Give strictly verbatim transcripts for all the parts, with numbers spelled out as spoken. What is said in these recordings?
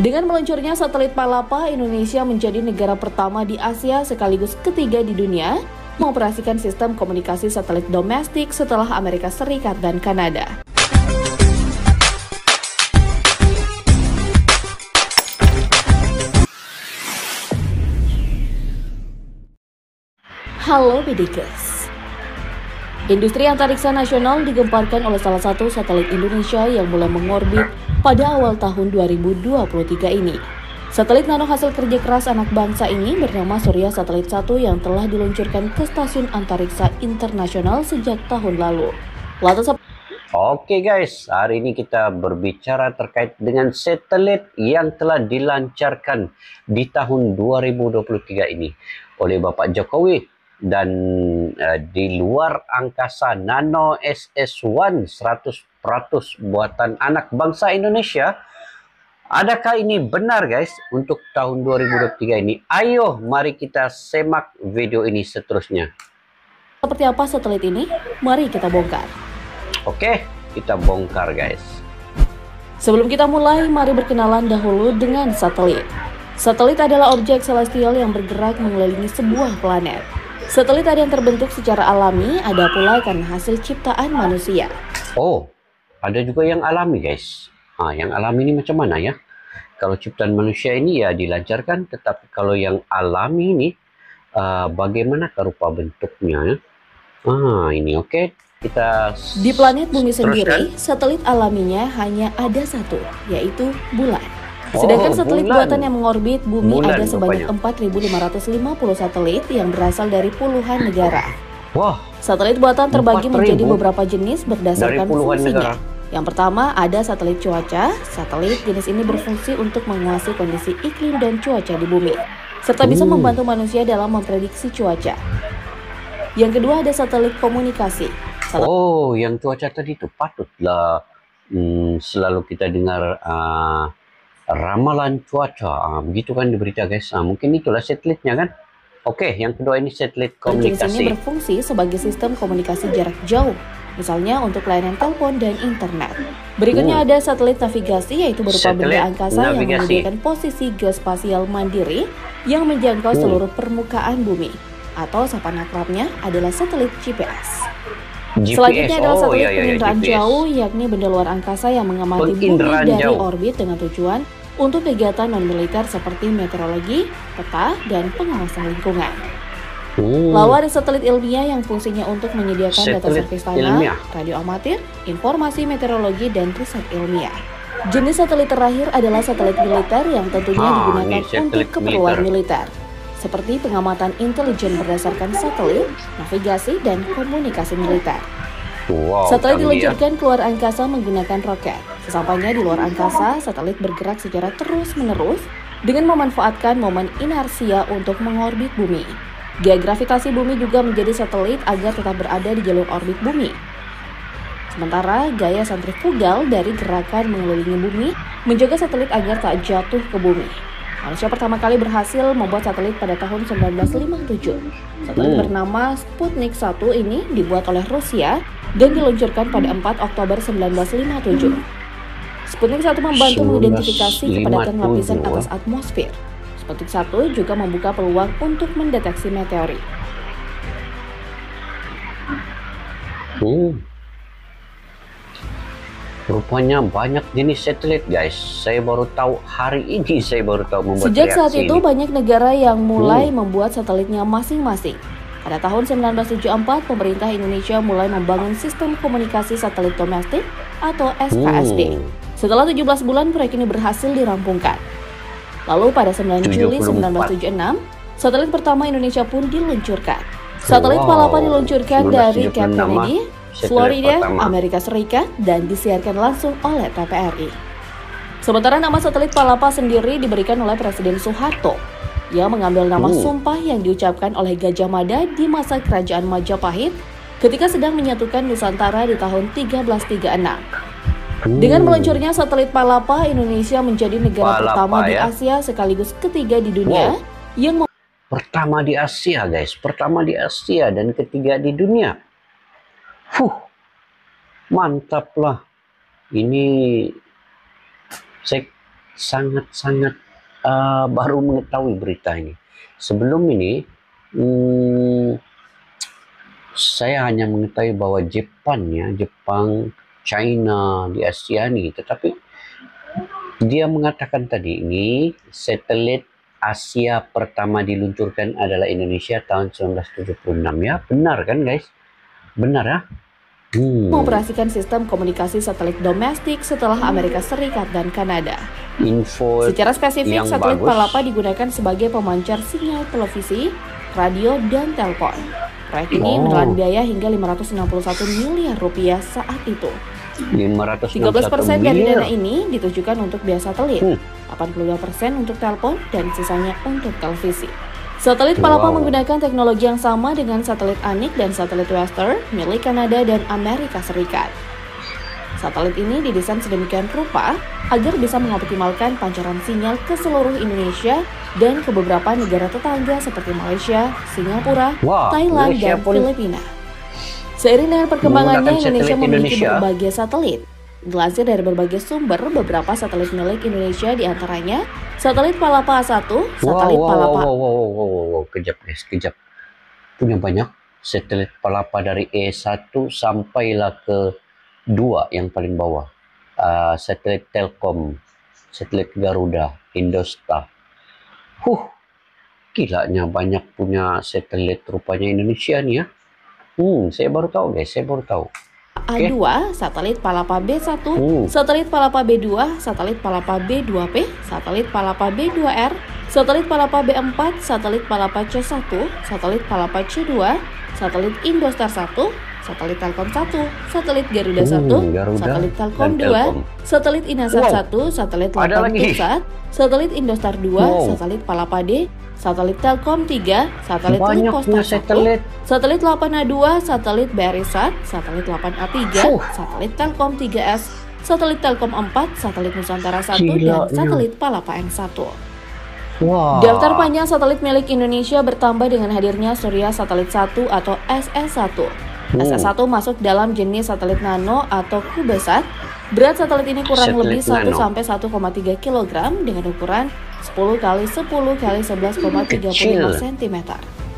Dengan meluncurnya satelit Palapa, Indonesia menjadi negara pertama di Asia sekaligus ketiga di dunia mengoperasikan sistem komunikasi satelit domestik setelah Amerika Serikat dan Kanada. Halo Bidikers. Industri antariksa nasional digemparkan oleh salah satu satelit Indonesia yang mulai mengorbit pada awal tahun dua ribu dua puluh tiga ini. Satelit nano hasil kerja keras anak bangsa ini bernama Surya Satelit satu yang telah diluncurkan ke Stasiun Antariksa Internasional sejak tahun lalu. Lantas Oke guys, hari ini kita berbicara terkait dengan satelit yang telah dilancarkan di tahun dua ribu dua puluh tiga ini oleh Bapak Jokowi. Dan uh, di luar angkasa Nano S S satu seratus peratus buatan anak bangsa Indonesia. Adakah ini benar guys untuk tahun dua ribu dua puluh tiga ini? Ayo mari kita semak video ini seterusnya. Seperti apa satelit ini? Mari kita bongkar. Oke, kita bongkar guys. Sebelum kita mulai, mari berkenalan dahulu dengan satelit. Satelit adalah objek celestial yang bergerak mengelilingi sebuah planet. Satelit ada yang terbentuk secara alami, ada pula karena hasil ciptaan manusia. Oh, ada juga yang alami guys. Nah, yang alami ini macam mana ya? Kalau ciptaan manusia ini ya dilancarkan, tetapi kalau yang alami ini, uh, bagaimana rupa bentuknya? Ah, ini oke. Okay. Kita di planet Bumi sendiri, teruskan. Satelit alaminya hanya ada satu, yaitu bulan. Sedangkan oh, satelit bulan. buatan yang mengorbit bumi bulan, ada sebanyak empat ribu lima ratus lima puluh satelit yang berasal dari puluhan negara. Wah, satelit buatan terbagi menjadi beberapa jenis berdasarkan fungsinya. Negara. Yang pertama ada satelit cuaca. Satelit jenis ini berfungsi untuk menguasai kondisi iklim dan cuaca di bumi, serta bisa hmm. membantu manusia dalam memprediksi cuaca. Yang kedua ada satelit komunikasi. Sat oh, yang cuaca tadi itu patutlah hmm, selalu kita dengar uh, ramalan cuaca, ah, begitu kan di berita guys. Ah, mungkin itulah satelitnya kan. Oke, yang kedua ini satelit komunikasi. Jenis ini berfungsi sebagai sistem komunikasi jarak jauh, misalnya untuk layanan telepon dan internet. Berikutnya uh. ada satelit navigasi, yaitu berupa satelit benda angkasa navigasi. yang menyediakan posisi geospasial mandiri yang menjangkau uh. seluruh permukaan bumi. Atau sapaan akrabnya adalah satelit G P S. G P S. Selanjutnya adalah oh, satelit iya, iya, penginderaan G P S. jauh, yakni benda luar angkasa yang mengamati bumi dari jauh. orbit dengan tujuan untuk kegiatan non-militer seperti meteorologi, peta, dan pengawasan lingkungan. Hmm. Lalu ada satelit ilmiah yang fungsinya untuk menyediakan satelit data survei tanah, ilmiah. radio amatir, informasi meteorologi, dan riset ilmiah. Jenis satelit terakhir adalah satelit militer yang tentunya ah, digunakan untuk keperluan militer. militer. Seperti pengamatan intelijen berdasarkan satelit, navigasi, dan komunikasi militer. Wow, satelit canggih, diluncurkan ya. keluar angkasa menggunakan roket. Sesampainya di luar angkasa, satelit bergerak secara terus-menerus dengan memanfaatkan momen inersia untuk mengorbit bumi. Gaya gravitasi bumi juga menjadi satelit agar tetap berada di jalur orbit bumi. Sementara gaya sentrifugal dari gerakan mengelilingi bumi menjaga satelit agar tak jatuh ke bumi. Manusia pertama kali berhasil membuat satelit pada tahun seribu sembilan ratus lima puluh tujuh. Satelit hmm. bernama Sputnik satu ini dibuat oleh Rusia dan diluncurkan pada empat Oktober seribu sembilan ratus lima puluh tujuh. Sputnik satu membantu mengidentifikasi kepadatan lapisan atas atmosfer. Sputnik satu juga membuka peluang untuk mendeteksi meteorit. Hmm. Rupanya banyak jenis satelit guys. Saya baru tahu hari ini, saya baru tahu membuat Sejak saat itu ini. banyak negara yang mulai hmm. membuat satelitnya masing-masing. Pada tahun seribu sembilan ratus tujuh puluh empat, pemerintah Indonesia mulai membangun sistem komunikasi satelit domestik atau S K S D. Hmm. Setelah tujuh belas bulan, proyek ini berhasil dirampungkan. Lalu pada sembilan Juli seribu sembilan ratus tujuh puluh enam, satelit pertama Indonesia pun diluncurkan. Satelit wow. Palapa diluncurkan dari Cape Kennedy, Florida, pertama. Amerika Serikat, dan disiarkan langsung oleh T V R I. Sementara nama satelit Palapa sendiri diberikan oleh Presiden Soeharto yang mengambil nama uh. sumpah yang diucapkan oleh Gajah Mada di masa Kerajaan Majapahit ketika sedang menyatukan Nusantara di tahun seribu tiga ratus tiga puluh enam. Uh. Dengan meluncurnya satelit Palapa, Indonesia menjadi negara Palapa, pertama ya? di Asia sekaligus ketiga di dunia wow. yang pertama di Asia guys, pertama di Asia dan ketiga di dunia. Fuh, mantap lah. Ini saya sangat-sangat uh, baru mengetahui berita ini. Sebelum ini, hmm, saya hanya mengetahui bahwa Jepang, ya, Jepang, China di Asia ini, tetapi dia mengatakan tadi ini satelit Asia pertama diluncurkan adalah Indonesia tahun seribu sembilan ratus tujuh puluh enam, ya. Benar kan, guys? Benar, ya? Hmm. Mengoperasikan sistem komunikasi satelit domestik setelah Amerika Serikat dan Kanada. Info Secara spesifik, satelit bagus. Palapa digunakan sebagai pemancar sinyal televisi, radio, dan telepon. Proyek ini Oh. menelan biaya hingga lima ratus enam puluh satu miliar rupiah saat itu. lima ratus tiga enam puluh belas satu persen dari miliar. dana ini ditujukan untuk biaya satelit, Hmm. delapan puluh dua persen untuk telepon, dan sisanya untuk televisi. Satelit Palapa Wow. menggunakan teknologi yang sama dengan satelit Anik dan satelit Western milik Kanada dan Amerika Serikat. Satelit ini didesain sedemikian rupa agar bisa mengoptimalkan pancaran sinyal ke seluruh Indonesia dan ke beberapa negara tetangga seperti Malaysia, Singapura, Wah, Thailand, Malaysia dan pun Filipina. Seiring dengan perkembangannya, menggunakan Indonesia satelit memiliki Indonesia. berbagai satelit. Dilansir dari berbagai sumber, beberapa satelit milik Indonesia diantaranya satelit Palapa satu, satelit wow, Palapa wow, wow, wow, wow, wow, wow, kejap guys, kejap. Punya banyak satelit Palapa dari E satu sampailah ke dua yang paling bawah. Uh, satelit Telkom, satelit Garuda, Indostar. Huh, gilanya banyak punya satelit rupanya Indonesia nih, ya. Hmm, saya baru tahu guys, saya baru tahu. A dua, satelit Palapa B satu, Hmm. satelit Palapa B dua, satelit Palapa B dua P, satelit Palapa B dua R, satelit Palapa B empat, satelit Palapa C satu, satelit Palapa C dua, satelit Indostar satu, satelit Telkom satu, satelit Garuda Hmm, satu, Garuda satelit Telkom dan dua, Telkom. satelit Inasat Wow. satu, satelit Ada Lapan lagi. Tuksat, satelit Indostar dua, Wow. satelit Palapa D, satelit Telkom tiga, satelit Banyak punya Litpostar satu, satelit. satelit delapan A dua, satelit B R I S A T, satelit delapan A tiga, Fuh. satelit Telkom tiga S, satelit Telkom empat, satelit Nusantara satu, dan Gilanya. satelit Palapa N satu. Wah. Daftar panjang satelit milik Indonesia bertambah dengan hadirnya Surya Satelit satu atau S S satu. Hmm. S S satu masuk dalam jenis satelit nano atau CubeSat. Berat satelit ini kurang Satelit lebih satu nano. sampai satu koma tiga kilogram dengan ukuran sepuluh kali sepuluh kali sebelas koma tiga lima Kecil. sentimeter.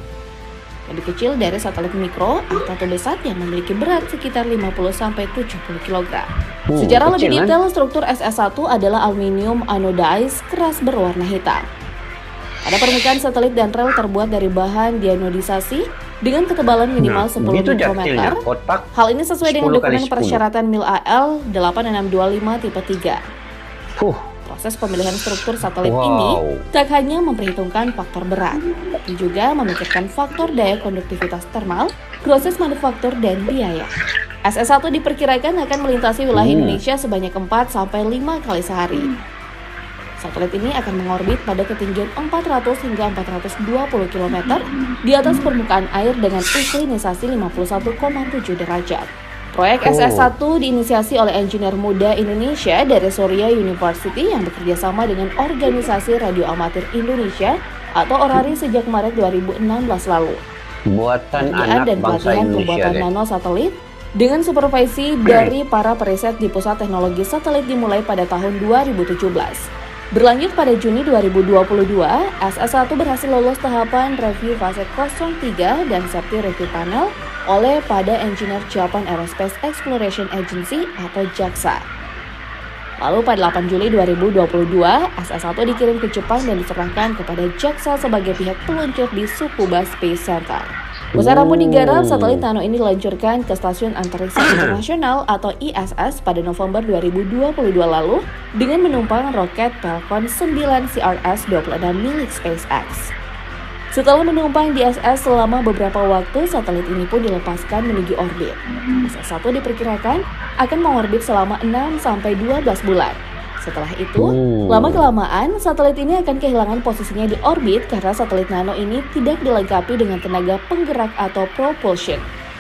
Lebih kecil dari satelit mikro atau CubeSat yang memiliki berat sekitar lima puluh sampai tujuh puluh kilogram. Hmm, Secara kecil, lebih kan? detail, struktur S S satu adalah aluminium anodized keras berwarna hitam. Pada permukaan satelit dan rel terbuat dari bahan dianodisasi dengan ketebalan minimal Nah, sepuluh begitu mikrometer. detailnya, kotak Hal ini sesuai dengan sepuluh kali dokumen sepuluh. persyaratan mil A L delapan enam dua lima tipe tiga. Huh, Proses pemilihan struktur satelit Wow. ini tak hanya memperhitungkan faktor berat, tapi juga memikirkan faktor daya konduktivitas termal, proses manufaktur, dan biaya. S S satu diperkirakan akan melintasi wilayah Hmm. Indonesia sebanyak empat sampai lima kali sehari. Satelit ini akan mengorbit pada ketinggian empat ratus hingga empat ratus dua puluh kilometer di atas permukaan air dengan inklinisasi lima puluh satu koma tujuh derajat. Proyek S S satu diinisiasi oleh engineer muda Indonesia dari Surya University yang bekerja sama dengan Organisasi Radio Amatir Indonesia atau ORARI sejak Maret dua ribu enam belas lalu. buatan Pengerjaan anak dan bangsa pelatihan Indonesia, pembuatan guys. nano satelit dengan supervisi dari para periset di Pusat Teknologi Satelit dimulai pada tahun dua ribu tujuh belas. Berlanjut pada Juni dua ribu dua puluh dua, S S satu berhasil lolos tahapan review fase nol tiga dan safety review panel oleh pada Engineer Japan Aerospace Exploration Agency atau JAXA. Lalu pada delapan Juli dua ribu dua puluh dua, S S satu dikirim ke Jepang dan diserahkan kepada JAXA sebagai pihak peluncur di Tsukuba Space Center. Usaha rampung digarap, satelit nano ini diluncurkan ke Stasiun Antariksa Internasional atau I S S pada November dua ribu dua puluh dua lalu dengan menumpang roket Falcon sembilan C R S dua puluh enam milik SpaceX. Setelah menumpang di I S S selama beberapa waktu, satelit ini pun dilepaskan menuju orbit. S S satu diperkirakan akan mengorbit selama enam sampai dua belas bulan. Setelah itu, Hmm. lama-kelamaan satelit ini akan kehilangan posisinya di orbit karena satelit nano ini tidak dilengkapi dengan tenaga penggerak atau propulsion.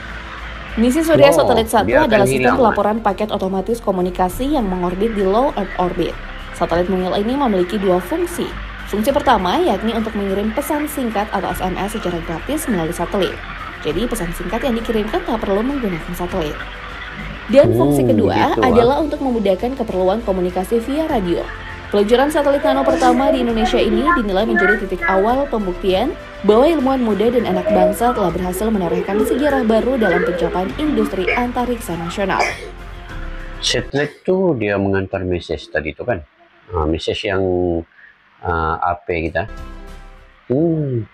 Misi Surya Wow, Satelit satu dia akan adalah sistem hilang. pelaporan paket otomatis komunikasi yang mengorbit di low Earth orbit. Satelit mungil ini memiliki dua fungsi. Fungsi pertama yakni untuk mengirim pesan singkat atau S M S secara gratis melalui satelit. Jadi pesan singkat yang dikirimkan tak perlu menggunakan satelit. Dan fungsi Hmm, kedua gitu, ah. adalah untuk memudahkan keperluan komunikasi via radio. Peluncuran satelit nano pertama di Indonesia ini dinilai menjadi titik awal pembuktian bahwa ilmuwan muda dan anak bangsa telah berhasil menorehkan sejarah baru dalam pencapaian industri antariksa nasional. Satelit itu dia mengantar message tadi itu kan, uh, message yang uh, A P kita. Hmm.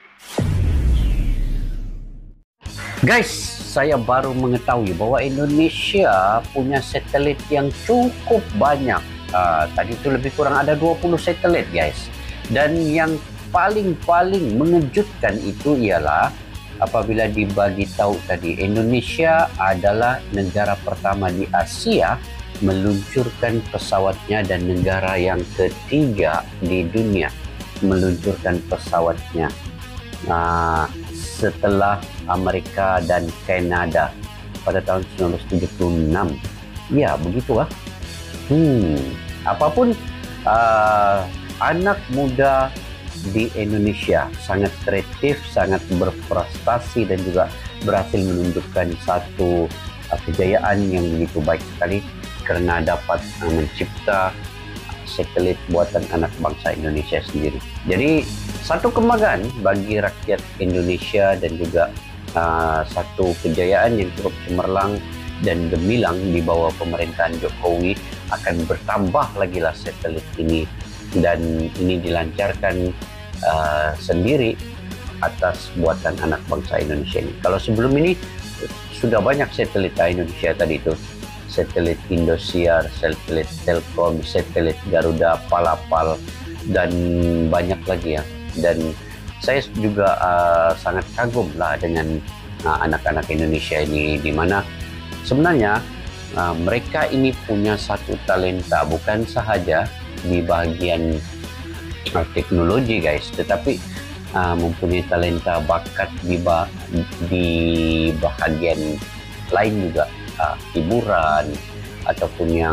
Guys, saya baru mengetahui bahwa Indonesia punya satelit yang cukup banyak. Uh, tadi itu lebih kurang ada dua puluh satelit guys. Dan yang paling-paling mengejutkan itu ialah apabila dibagi tahu tadi, Indonesia adalah negara pertama di Asia meluncurkan pesawatnya dan negara yang ketiga di dunia meluncurkan pesawatnya. Nah, setelah Amerika dan Kanada pada tahun seribu sembilan ratus tujuh puluh enam. Ya, begitulah. Hmm, apapun uh, anak muda di Indonesia sangat kreatif, sangat berprestasi dan juga berhasil menunjukkan satu uh, kejayaan yang begitu baik sekali karena dapat uh, mencipta satelit buatan anak bangsa Indonesia sendiri. Jadi satu kebanggaan bagi rakyat Indonesia dan juga uh, satu kejayaan yang cukup cemerlang dan gemilang di bawah pemerintahan Jokowi. Akan bertambah lagi lah satelit ini, dan ini dilancarkan uh, sendiri atas buatan anak bangsa Indonesia ini. Kalau sebelum ini sudah banyak satelit Indonesia tadi itu, satelit Indosiar, satelit Telkom, satelit Garuda, Palapal, dan banyak lagi ya. Dan saya juga uh, sangat kagum lah dengan anak-anak uh, Indonesia ini, di mana sebenarnya uh, mereka ini punya satu talenta bukan sahaja di bagian uh, teknologi guys, tetapi uh, mempunyai talenta bakat di, ba di bahagian lain juga, uh, hiburan ataupun yang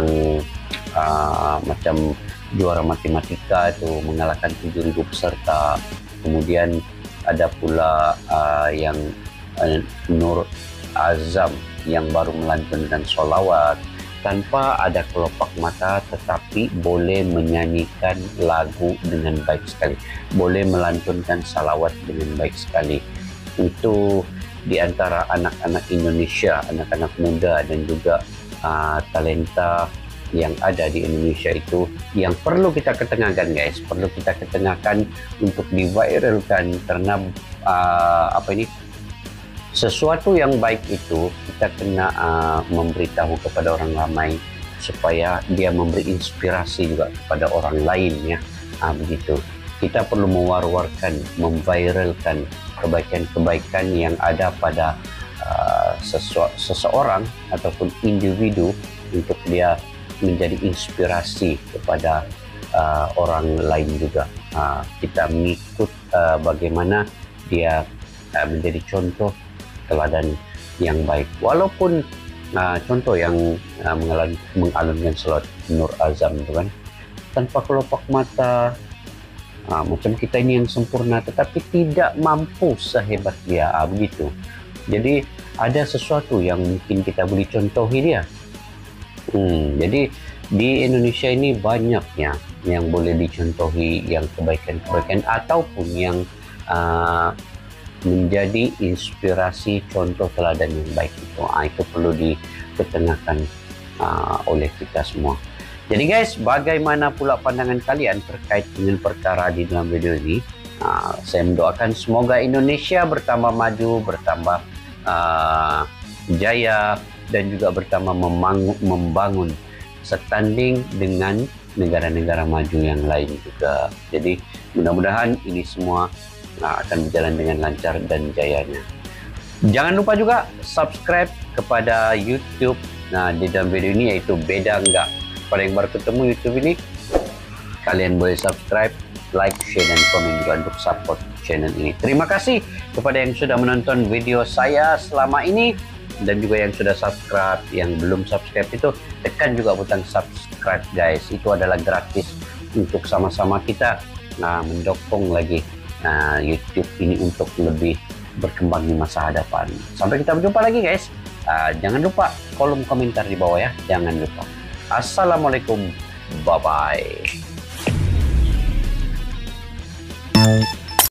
uh, macam juara matematika itu mengalahkan tujuh ribu peserta. Kemudian ada pula uh, yang uh, Nur Azam yang baru melantunkan sholawat tanpa ada kelopak mata, tetapi boleh menyanyikan lagu dengan baik sekali, boleh melantunkan salawat dengan baik sekali. Itu di antara anak-anak Indonesia, anak-anak muda dan juga uh, talenta yang ada di Indonesia itu yang perlu kita ketengahkan guys, perlu kita ketengahkan untuk diviralkan, karena uh, apa ini sesuatu yang baik itu kita kena uh, memberitahu kepada orang ramai supaya dia memberi inspirasi juga kepada orang lain ya. Uh, begitu. Kita perlu mewar-warkan, memviralkan kebaikan-kebaikan yang ada pada uh, sesu- seseorang ataupun individu untuk dia menjadi inspirasi kepada uh, orang lain juga. Uh, kita mengikut uh, bagaimana dia uh, menjadi contoh teladan yang baik. Walaupun uh, contoh yang uh, mengalunkan salawat Nur Azam itu kan tanpa kelopak mata, uh, macam kita ini yang sempurna tetapi tidak mampu sehebat dia, uh, begitu. Jadi ada sesuatu yang mungkin kita boleh contohi dia. Hmm, jadi di Indonesia ini banyaknya yang boleh dicontohi, yang kebaikan-kebaikan ataupun yang uh, menjadi inspirasi contoh teladan yang baik itu. Uh, itu perlu diketengahkan uh, oleh kita semua. Jadi guys, bagaimana pula pandangan kalian terkait dengan perkara di dalam video ini? Uh, saya mendoakan semoga Indonesia bertambah maju, bertambah uh, jaya, dan juga bertambah membangun, membangun setanding dengan negara-negara maju yang lain juga. Jadi mudah-mudahan ini semua nah, akan berjalan dengan lancar dan jayanya. Jangan lupa juga subscribe kepada YouTube nah, di dalam video ini, yaitu Beda Enggak. Pada yang baru ketemu YouTube ini, kalian boleh subscribe, like, share, dan komen juga untuk support channel ini. Terima kasih kepada yang sudah menonton video saya selama ini, dan juga yang sudah subscribe. Yang belum subscribe itu tekan juga butang subscribe guys, itu adalah gratis untuk sama-sama kita nah, mendukung lagi nah, YouTube ini untuk lebih berkembang di masa hadapan. Sampai kita berjumpa lagi guys. Uh, jangan lupa kolom komentar di bawah ya, jangan lupa. Assalamualaikum, bye bye.